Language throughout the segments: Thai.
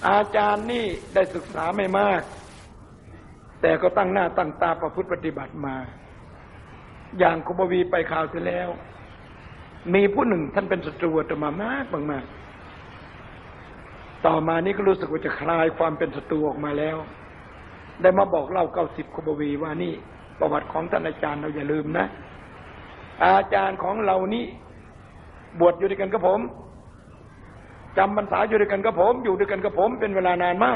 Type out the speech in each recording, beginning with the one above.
อาจารย์นี่ได้ศึกษาไม่มากแต่ก็ตั้งหน้าตั้งตาประพฤติปฏิบัติมาอย่างครูบวีไปข่าวเสร็จแล้วมีผู้หนึ่งท่านเป็นศัตรูอาตมามากมากต่อมานี้ก็รู้สึกว่าจะคลายความเป็นศัตรูออกมาแล้วได้มาบอกเล่า90ครูบวีว่านี่ประวัติของท่านอาจารย์เราอย่าลืมนะอาจารย์ของเรานี่บวชอยู่ด้วยกันกับผมจำพรรษาอยู่ด้วยกันกับผมอยู่ด้วยกันกับผมเป็นเวลานานมาก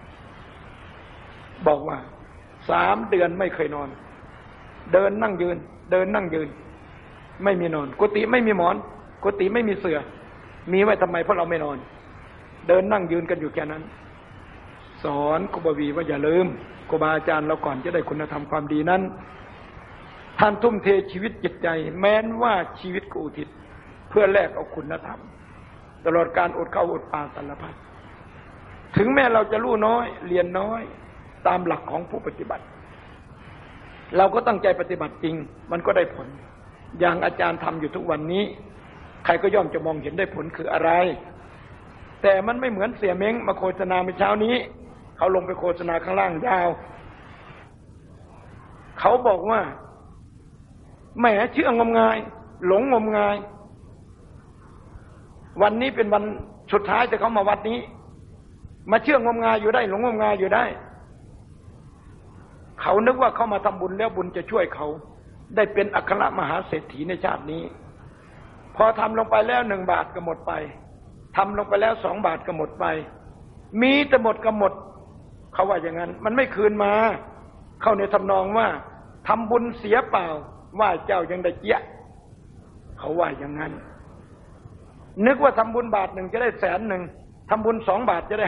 บอกว่า3 เดือนไม่เคยนอนเดินนั่งยืนเดินนั่งยืนไม่มีนอนกุฏิไม่มีหมอนกุฏิไม่มีเสื่อมีไว้ทำไมเพราะเราไม่นอนเดินนั่งยืนกันอยู่แค่นั้นสอนครูบวีว่าอย่าลืมครูบาอาจารย์เราก่อนจะได้คุณธรรมความดีนั้นท่านทุ่มเทชีวิตจิตใจแม้นว่าชีวิตก็อุทิศเพื่อแลกเอาคุณธรรมตลอดการอดข้าวอดปลาสารพัดถึงแม้เราจะรู้น้อยเรียนน้อยตามหลักของผู้ปฏิบัติเราก็ตั้งใจปฏิบัติจริงมันก็ได้ผลอย่างอาจารย์ทำอยู่ทุกวันนี้ใครก็ย่อมจะมองเห็นได้ผลคืออะไรแต่มันไม่เหมือนเสี่ยเม้งมาโฆษณาเมื่อเช้านี้เขาลงไปโฆษณาข้างล่างยาวเขาบอกว่าแหมเชื่องมงายหลงงมงายวันนี้เป็นวันสุดท้ายแต่เขามาวัดนี้มาเชื่องมงายอยู่ได้หลงงมงายอยู่ได้เขานึกว่าเขามาทำบุญแล้วบุญจะช่วยเขาได้เป็นอัครมหาเศรษฐีในชาตินี้พอทำลงไปแล้ว1 บาทก็หมดไปทำลงไปแล้ว2 บาทก็หมดไปมีแต่หมดก็หมดเขาว่าอย่างนั้นมันไม่คืนมาเข้าในทำนองว่าทำบุญเสียเปล่าว่าเจ้ายังได้เจี๊ยะเขาว่าอย่างนั้นนึกว่าทำบุญ1 บาทจะได้100,000ทำบุญ2 บาทจะได้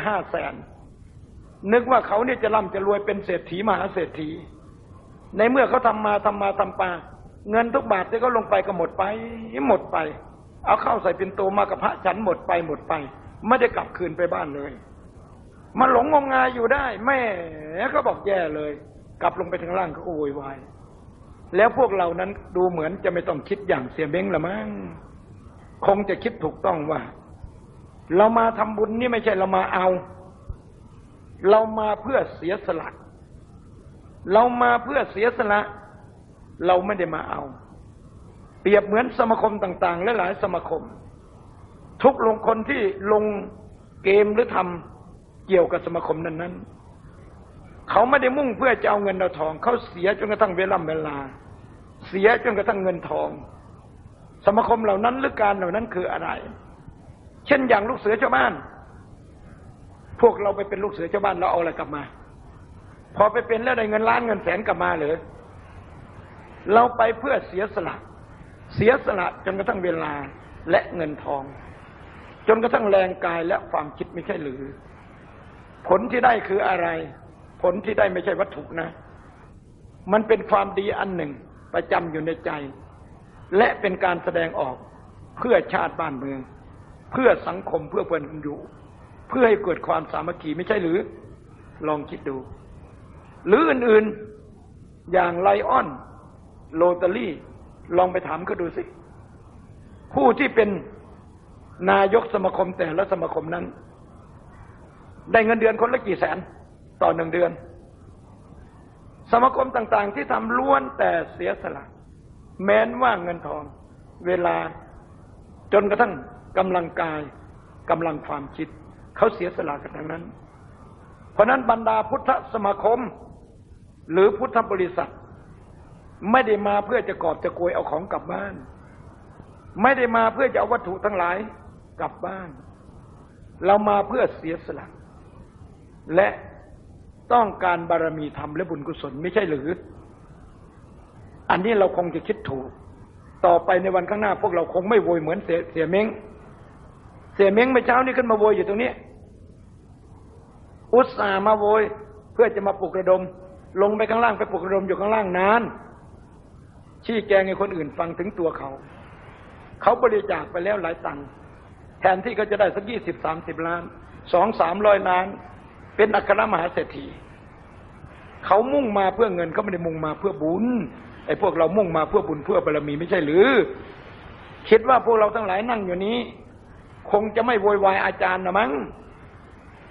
500,000นึกว่าเขาเนี่ยจะร่ำจะรวยเป็นเศรษฐีมหาเศรษฐีในเมื่อเขาทำมาทำปาเงินทุกบาทที่เขาลงไปก็หมดไปเอาเข้าใส่ปิ่นโตมากับพระฉันหมดไปไม่ได้กลับคืนไปบ้านเลยมาหลงงมงายอยู่ได้แม่ก็บอกแย่เลยกลับลงไปทางล่างก็โวยวายแล้วพวกเรานั้นดูเหมือนจะไม่ต้องคิดอย่างเสี่ยเม้งละมั้งคงจะคิดถูกต้องว่าเรามาทำบุญนี่ไม่ใช่เรามาเอาเรามาเพื่อเสียสละเรามาเพื่อเสียสละเราไม่ได้มาเอาเปรียบเหมือนสมาคมต่างๆและหลายสมาคมทุกลงคนที่ลงเกมหรือทำเกี่ยวกับสมาคมนั้นเขาไม่ได้มุ่งเพื่อจะเอาเงินเอาทองเขาเสียจนกระทั่งเวลาเสียจนกระทั่งเงินทองสมาคมเหล่านั้นหรือการเหล่านั้นคืออะไรเช่นอย่างลูกเสือชาวบ้านพวกเราไปเป็นลูกเสือชาวบ้านเราเอาอะไรกลับมาพอไปเป็นแล้วได้เงินล้านเงินแสนกลับมาเหรอเราไปเพื่อเสียสละจนกระทั่งเวลาและเงินทองจนกระทั่งแรงกายและความคิดไม่ใช่หรือผลที่ได้คืออะไรผลที่ได้ไม่ใช่วัตถุนะมันเป็นความดีอันหนึ่งประจำอยู่ในใจและเป็นการแสดงออกเพื่อชาติบ้านเมืองเพื่อสังคมเพื่อเพื่อนอยู่เพื่อให้เกิดความสามัคคีไม่ใช่หรือลองคิดดูหรืออื่นๆอย่างไลออนโรตารี่ลองไปถามเขาดูสิผู้ที่เป็นนายกสมาคมแต่ละสมาคมนั้นได้เงินเดือนคนละกี่แสนต่อ1 เดือนสมาคมต่างๆที่ทำล้วนแต่เสียสละแม้นว่าเงินทองเวลาจนกระทั่งกำลังกายกำลังความคิดเขาเสียสละกันทั้งนั้นเพราะนั้นบรรดาพุทธสมาคมหรือพุทธบริษัทไม่ได้มาเพื่อจะกอบจะโกยเอาของกลับบ้านไม่ได้มาเพื่อจะเอาวัตถุทั้งหลายกลับบ้านเรามาเพื่อเสียสละและต้องการบารมีธรรมและบุญกุศลไม่ใช่หรืออันนี้เราคงจะคิดถูกต่อไปในวันข้างหน้าพวกเราคงไม่โวยเหมือนเสี่ยเม้งเมื่อเช้านี้ขึ้นมาโวยอยู่ตรงนี้อุตส่าห์มาโวยเพื่อจะมาปลุกระดมลงไปข้างล่างไปปลุกระดมอยู่ข้างล่างนานชี้แจงให้คนอื่นฟังถึงตัวเขาบริจาคไปแล้วหลายตังค์แทนที่เขาจะได้สัก20-30 ล้าน200-300 ล้านเป็นอัครมหาเศรษฐีเขามุ่งมาเพื่อเงินเขาไม่ได้มุ่งมาเพื่อบุญไอ้พวกเรามุ่งมาเพื่อบุญเพื่อบารมีไม่ใช่หรือคิดว่าพวกเราทั้งหลายนั่งอยู่นี้คงจะไม่โวยวายอาจารย์นะมั้ง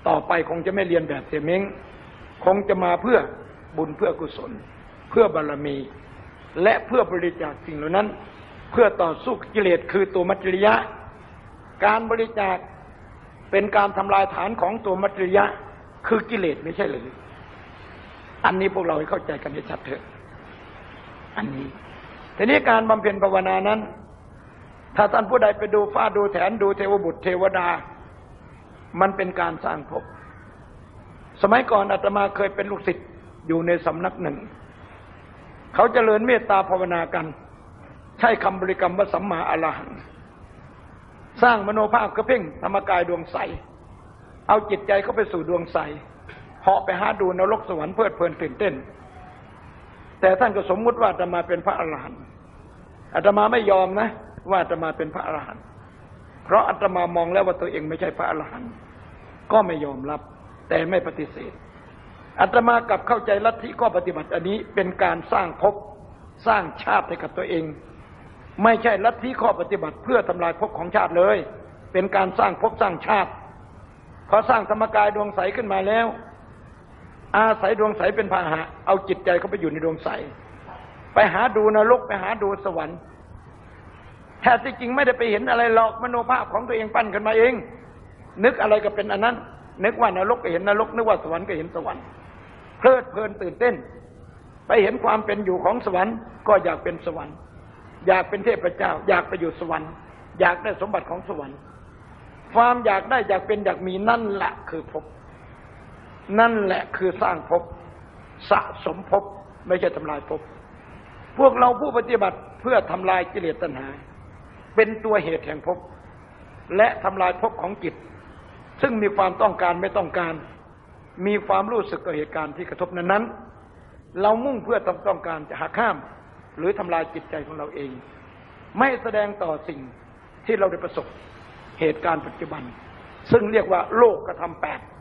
ต่อไปคงจะไม่เรียนแบบเสี่ยเม้งคงจะมาเพื่อบุญเพื่อกุศลเพื่อบารมี และเพื่อบริจาคสิ่งเหล่านั้นเพื่อต่อสู้กิเลสคือตัวมัจฉริยะการบริจาคเป็นการทำลายฐานของตัวมัจฉริยะคือกิเลสไม่ใช่หรืออันนี้พวกเราให้เข้าใจกันให้ชัดเถอะอันนี้ทีนี้การบำเพ็ญภาวนานั้นถ้าท่านผู้ใดไปดูฟ้าดูแถนดูเทวบุตรเทวดามันเป็นการสร้างภพสมัยก่อนอาตมาเคยเป็นลูกศิษย์อยู่ในสำนักหนึ่งเขาเจริญเมตตาภาวนากันใช้คำบริกรรมว่าสัมมาอรหังสร้างมโนภาพกระเพ่งธรรมกายดวงใสเอาจิตใจเข้าไปสู่ดวงใสเหาะไปหาดูนรกสวรรค์เพลิดเพลินตื่นเต้นแต่ท่านก็สมมุติว่าอาตมาเป็นพระอรหันต์อาตมาไม่ยอมนะว่าอาตมาเป็นพระอรหันต์เพราะอาตมามองแล้วว่าตัวเองไม่ใช่พระอรหันต์ก็ไม่ยอมรับแต่ไม่ปฏิเสธอาตมากลับเข้าใจลัทธิข้อปฏิบัติอันนี้เป็นการสร้างภพสร้างชาติให้กับตัวเองไม่ใช่ลัทธิข้อปฏิบัติเพื่อทำลายภพของชาติเลยเป็นการสร้างภพสร้างชาติพอสร้างธรรมกายดวงใสขึ้นมาแล้วอาศัยดวงใสเป็นพาหะเอาจิตใจเข้าไปอยู่ในดวงใสไปหาดูนรกไปหาดูสวรรค์แท้ที่จริงไม่ได้ไปเห็นอะไรหรอกมโนภาพของตัวเองปั้นขึ้นมาเองนึกอะไรก็เป็นอันนั้นนึกว่านรกก็เห็นนรกนึกว่าสวรรค์ก็เห็นสวรรค์เพลิดเพลินตื่นเต้นไปเห็นความเป็นอยู่ของสวรรค์ก็อยากเป็นสวรรค์อยากเป็นเทพเจ้าอยากไปอยู่สวรรค์อยากได้สมบัติของสวรรค์ความอยากได้อยากเป็นอยากมีนั่นแหละคือภพนั่นแหละคือสร้างภพสะสมภพไม่ใช่ทำลายภพพวกเราผู้ปฏิบัติเพื่อทำลายกิเลสตัณหาเป็นตัวเหตุแห่งภพและทำลายภพของจิตซึ่งมีความต้องการไม่ต้องการมีความรู้สึกกับเหตุการณ์ที่กระทบนั้นเรามุ่งเพื่อต้องการจะหักห้ามหรือทำลายจิตใจของเราเองไม่แสดงต่อสิ่งที่เราได้ประสบเหตุการณ์ปัจจุบันซึ่งเรียกว่าโลกกระทำ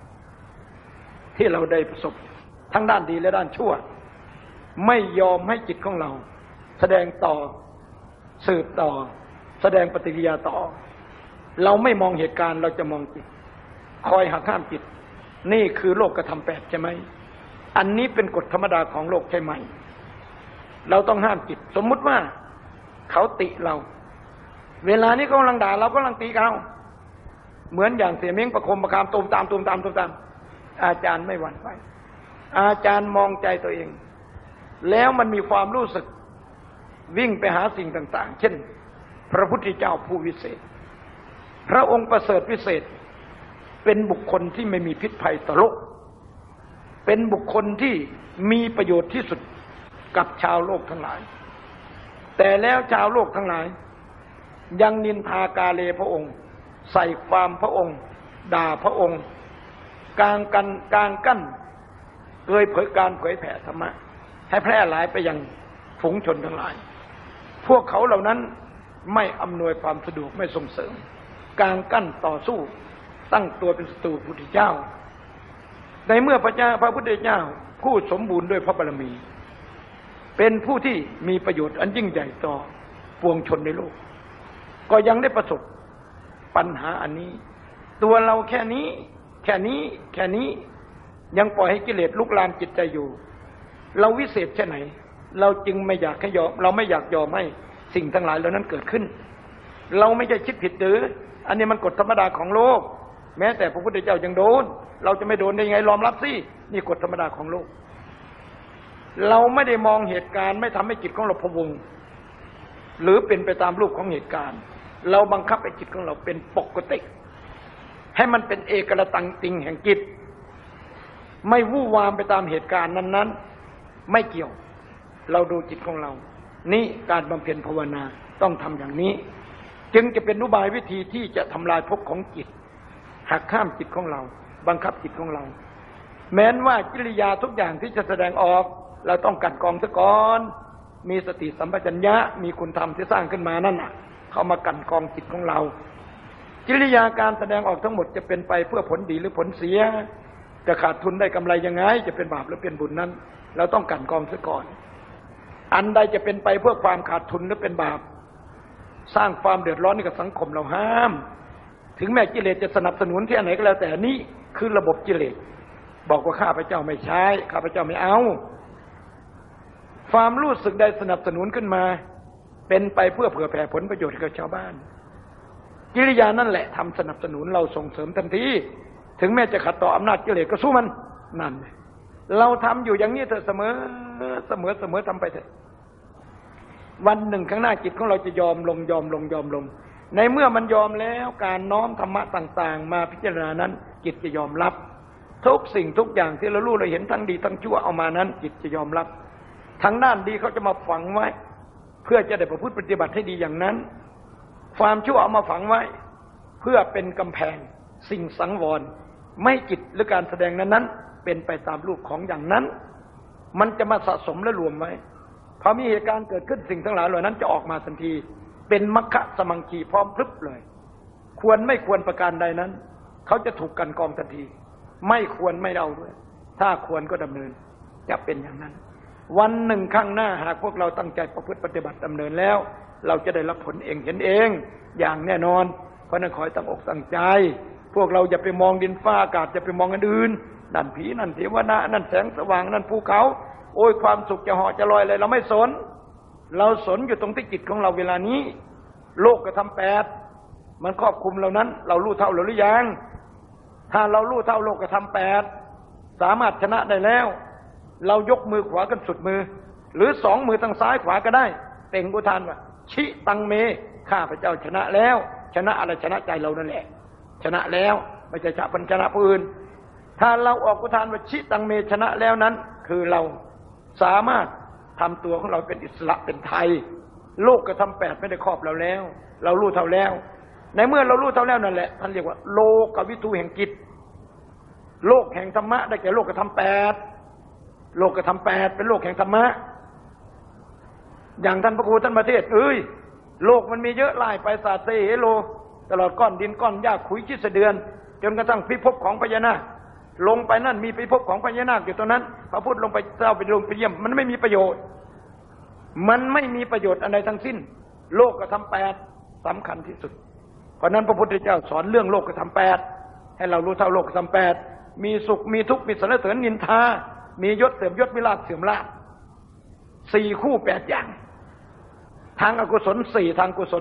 8ที่เราได้ประสบทั้งด้านดีและด้านชั่วไม่ยอมให้จิตของเราแสดงต่อสืบต่อแสดงปฏิกิริยาต่อเราไม่มองเหตุการณ์เราจะมองจิตคอยหักห้ามจิตนี่คือโลกกระทำ8ใช่ไหมอันนี้เป็นกฎธรรมดาของโลกใช่ไหมเราต้องห้ามจิตสมมุติว่าเขาติเราเวลานี้เขากำลังด่าเราก็กำลังตีเขาเหมือนอย่างเสี่ยเม้งประคมประคามตูมตามอาจารย์ไม่หวั่นไหวอาจารย์มองใจตัวเองแล้วมันมีความรู้สึกวิ่งไปหาสิ่งต่างๆเช่นพระพุทธเจ้าผู้วิเศษพระองค์ประเสริฐวิเศษเป็นบุคคลที่ไม่มีพิษภัยต่อโลกเป็นบุคคลที่มีประโยชน์ที่สุดกับชาวโลกทั้งหลายแต่แล้วชาวโลกทั้งหลายยังนินทากาเลพระองค์ใส่ความพระองค์ด่าพระองค์กลางกั้นเผยแผ่ธรรมะให้แพร่หลายไปยังฝูงชนทั้งหลายพวกเขาเหล่านั้นไม่อำนวยความสะดวกไม่ส่งเสริมกลางกั้นต่อสู้ตั้งตัวเป็นศัตรูพระพุทธเจ้าในเมื่อพระพุทธเจ้าผู้สมบูรณ์ด้วยพระบารมีเป็นผู้ที่มีประโยชน์อันยิ่งใหญ่ต่อปวงชนในโลกก็ยังได้ประสบปัญหาอันนี้ตัวเราแค่นี้ยังปล่อยให้กิเลสลุกลามจิตใจอยู่เราวิเศษแค่ไหนเราจึงไม่อยากให้ยอมเราไม่อยากยอมให้สิ่งทั้งหลายเหล่านั้นเกิดขึ้นเราไม่ใช่คิดผิดหรืออันนี้มันกฎธรรมดาของโลกแม้แต่พระพุทธเจ้ายังโดนเราจะไม่โดนได้ไงยอมรับสินี่กฎธรรมดาของโลกเราไม่ได้มองเหตุการณ์ไม่ทำให้จิตของเราพะวงหรือเป็นไปตามรูปของเหตุการณ์เราบังคับให้จิตของเราเป็นปกติให้มันเป็นเอกละตังติงแห่งจิตไม่วู่วามไปตามเหตุการณ์นั้นๆไม่เกี่ยวเราดูจิตของเรานี่การบำเพ็ญภาวนาต้องทำอย่างนี้จึงจะเป็นอุบายวิธีที่จะทำลายภพของจิตหักข้ามจิตของเราบังคับจิตของเราแม้นว่ากิริยาทุกอย่างที่จะแสดงออกเราต้องกันกรองซะก่อนมีสติสัมปชัญญะมีคุณธรรมที่สร้างขึ้นมานั่นน่ะเข้ามากันกรองจิตของเรากิริยาการแสดงออกทั้งหมดจะเป็นไปเพื่อผลดีหรือผลเสียจะขาดทุนได้กำไรยังไงจะเป็นบาปหรือเป็นบุญนั้นเราต้องกันกรองซะก่อนอันใดจะเป็นไปเพื่อความขาดทุนหรือเป็นบาปสร้างความเดือดร้อนให้กับสังคมเราห้ามถึงแม้กิเลสจะสนับสนุนที่ไหนก็แล้วแต่นี้คือระบบกิเลสบอกว่าข้าพเจ้าไม่ใช้ข้าพเจ้าไม่เอาความรู้สึกใดสนับสนุนขึ้นมาเป็นไปเพื่อเผื่อแผ่ผลประโยชน์กับชาวบ้านกิริยานั่นแหละทำสนับสนุนเราส่งเสริมทันทีถึงแม้จะขัดต่ออำนาจกิเลสก็สู้มันนั่นเราทำอยู่อย่างนี้เถอะเสมอทำไปเถอะวันหนึ่งข้างหน้าจิตของเราจะยอมลงในเมื่อมันยอมแล้วการน้อมธรรมะต่างๆมาพิจารณานั้นจิตจะยอมรับทุกสิ่งทุกอย่างที่เรารู้เราเห็นทั้งดีทั้งชั่วเอามานั้นจิตจะยอมรับทางด้านดีเขาจะมาฝังไว้เพื่อจะได้ประพฤติปฏิบัติให้ดีอย่างนั้นความชั่วเอามาฝังไว้เพื่อเป็นกำแพงสิ่งสังวรไม่จิตหรือการแสดงนั้นเป็นไปตามรูปของอย่างนั้นมันจะมาสะสมและรวมไว้พอมีเหตุการณ์เกิดขึ้นสิ่งทั้งหลายเหล่านั้นจะออกมาทันทีเป็นมัคคะสมังคีพร้อมพรึบเลยควรไม่ควรประการใดนั้นเขาจะถูกกันกองทันทีไม่ควรไม่เอาด้วยถ้าควรก็ดำเนินจะเป็นอย่างนั้นวันหนึ่งข้างหน้าหากพวกเราตั้งใจประพฤติปฏิบัติดำเนินแล้วเราจะได้รับผลเองเห็นเองอย่างแน่นอนเพราะนั้นขอให้ตั้งอกตั้งใจพวกเราอย่าไปมองดินฟ้าอากาศอย่าไปมองอันอื่นนั่นผีนั่นเทวดานั่นแสงสว่างนั่นภูเขาโอ้ยความสุขจะเหาะจะลอยอะไรเราไม่สนเราสนอยู่ตรงที่จิตของเราเวลานี้โลกกระทำ8มันครอบคลุมเรานั้นเรารู้เท่าหรือยังถ้าเรารู้เท่าโลกกระทำ8สามารถชนะได้แล้วเรายกมือขวากันสุดมือหรือ2มือทางซ้ายขวาก็ได้เป่งอุทานว่าชิตังเมข้าพเจ้าชนะแล้วชนะอะไรชนะใจเรานั่นแหละชนะแล้วไม่ใช่ชนะผู้อื่นถ้าเราออกอุทานว่าชิตังเมชนะแล้วนั้นคือเราสามารถทำตัวของเราเป็นอิสระเป็นไทยโลกกระทำ8ไม่ได้ครอบเราแล้วเรารู้เท่าแล้วในเมื่อเรารู้เท่าแล้วนั่นแหละท่านเรียกว่าโลกวิทูแห่งจิตโลกแห่งธรรมะได้แก่โลกกระทำ8โลกกระทำ8เป็นโลกแห่งธรรมะอย่างท่านพระครูท่านประเทศโลกมันมีเยอะหลายไปศาสตร์เสโลตลอดก้อนดินก้อนหญ้าขุยขี้เสดือนจนกระทั่งพิภพของพญานาคลงไปนั่นมีพิภพของพญานาคอยู่ตรงนั้นพระพุทธลงไปเจ้าไปลงไปเยี่ยมมันไม่มีประโยชน์อะไรทั้งสิ้นโลกกระทำ8สำคัญที่สุดเพราะนั้นพระพุทธเจ้าสอนเรื่องโลกกระทำ8ให้เรารู้เท่าโลกกระทำ8มีสุขมีทุกข์มีสรรเสริญนินทามียศเสื่อมยศมีลาภเสื่อมลาภ4คู่8อย่างทางอกุศล4ทางกุศล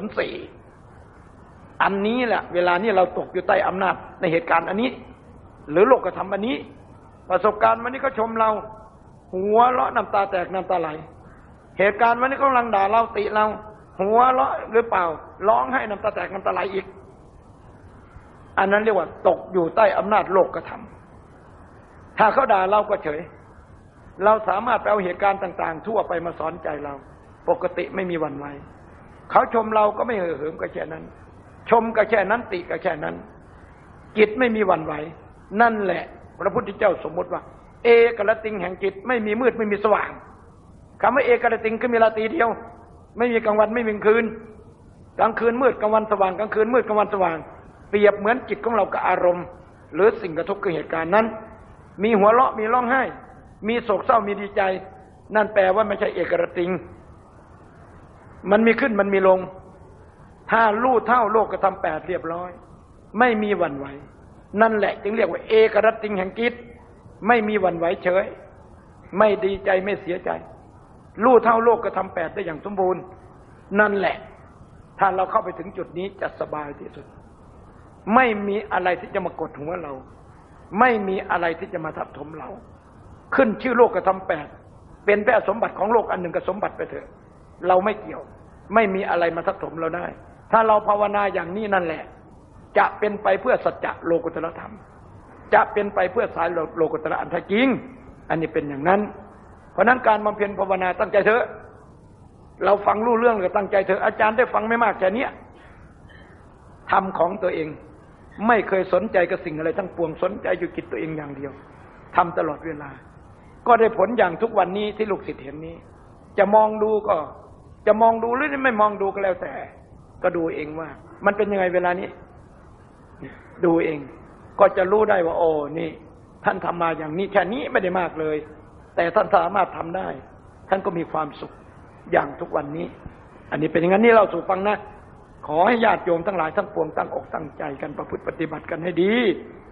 4อันนี้แหละเวลานี้เราตกอยู่ใต้อำนาจในเหตุการณ์อันนี้หรือโลกกระทำอันนี้ประสบการณ์วันนี้เขาชมเราหัวเราะน้ำตาแตกน้ำตาไหลเหตุการณ์วันนี้เขากำลังด่าเราติเราหัวเราะหรือเปล่าร้องให้น้ำตาแตกน้ำตาไหลอีกอันนั้นเรียกว่าตกอยู่ใต้อำนาจโลกกระทำถ้าเขาด่าเราก็เฉยเราสามารถไปเอาเหตุการณ์ต่างๆทั่วไปมาสอนใจเราปกติไม่มีวันไหวเขาชมเราก็ไม่เห่อเหิมก็แค่นั้นชมก็แค่นั้นติก็แค่นั้นจิตไม่มีวันไหวนั่นแหละพระพุทธเจ้าสมมติว่าเอกละติงแห่งจิตไม่มีมืดไม่มีสว่างคำว่าเอกละติงคือมีราตรีเดียวไม่มีกลางวันไม่มีกลางคืนกลางคืนมืดกลางวันสว่างกลางคืนมืดกลางวันสว่างเปรียบเหมือนจิตของเรากับอารมณ์หรือสิ่งกระทบกับเหตุการณ์นั้นมีหัวเราะมีร้องไห้มีโศกเศร้ามีดีใจนั่นแปลว่าไม่ใช่เอกละติงมันมีขึ้นมันมีลงถ้ารู้เท่าโลกกระทำ8เรียบร้อยไม่มีหวั่นไหวนั่นแหละจึงเรียกว่าเอกละติงแห่งจิตไม่มีหวั่นไหวเฉยไม่ดีใจไม่เสียใจรู้เท่าโลกกระทำ8ได้อย่างสมบูรณ์นั่นแหละถ้าเราเข้าไปถึงจุดนี้จะสบายที่สุดไม่มีอะไรที่จะมากดหัวเราไม่มีอะไรที่จะมาทับถมเราขึ้นชื่อโลกกระทำ8เป็นแค่สมบัติของโลกอันหนึ่งกับสมบัติไปเถอะเราไม่เกี่ยวไม่มีอะไรมาทับถมเราได้ถ้าเราภาวนาอย่างนี้นั่นแหละจะเป็นไปเพื่อสัจจะโลกุตตรธรรมจะเป็นไปเพื่อสายโลกุตตรอันแท้จริงอันนี้เป็นอย่างนั้นเพราะนั้นการบำเพ็ญภาวนาตั้งใจเถอะเราฟังรู้เรื่องก็ตั้งใจเถอะอาจารย์ได้ฟังไม่มากแค่นี้ทำของตัวเองไม่เคยสนใจกับสิ่งอะไรทั้งปวงสนใจอยู่กิจตัวเองอย่างเดียวทำตลอดเวลาก็ได้ผลอย่างทุกวันนี้ที่ลูกศิษย์เห็นนี้จะมองดูก็จะมองดูหรือไม่มองดูก็แล้วแต่ก็ดูเองว่ามันเป็นยังไงเวลานี้ดูเองก็จะรู้ได้ว่าโอ้นี่ท่านทำมาอย่างนี้แค่นี้ไม่ได้มากเลยแต่ท่านสามารถทำได้ท่านก็มีความสุขอย่างทุกวันนี้อันนี้เป็นอย่างนั้นนี่เราสู่ฟังนะขอให้ญาติโยมทั้งหลายทั้งปวงตั้งอกตั้งใจกันประพฤติปฏิบัติกันให้ดี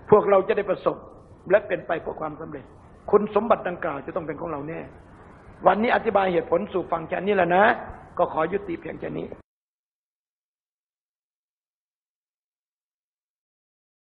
พวกเราจะได้ประสบและเป็นไปเพื่อความสำเร็จคุณสมบัติดังกล่าวจะต้องเป็นของเราแน่วันนี้อธิบายเหตุผลสู่ฟังแค่นี้แล้วนะก็ขอยุติเพียงแค่นี้